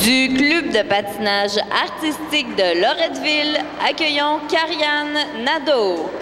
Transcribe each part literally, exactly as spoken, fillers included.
Du club de patinage artistique de Loretteville, accueillons Karianne Nadeau.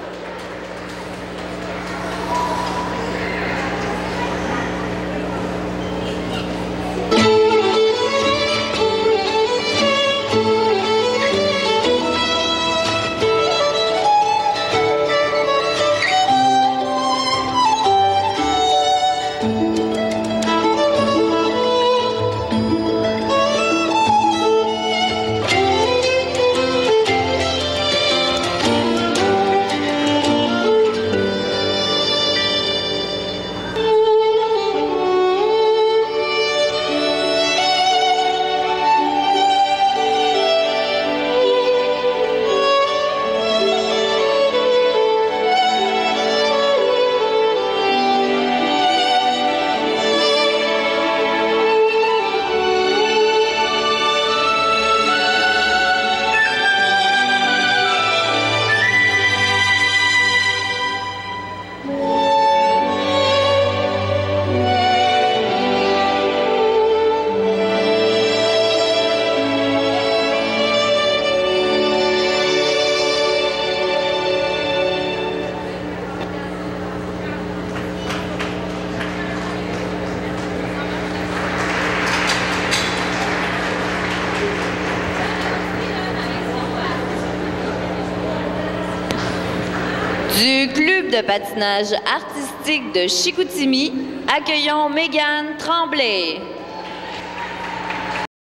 Du club de patinage artistique de Chicoutimi, accueillons Mégane Tremblay.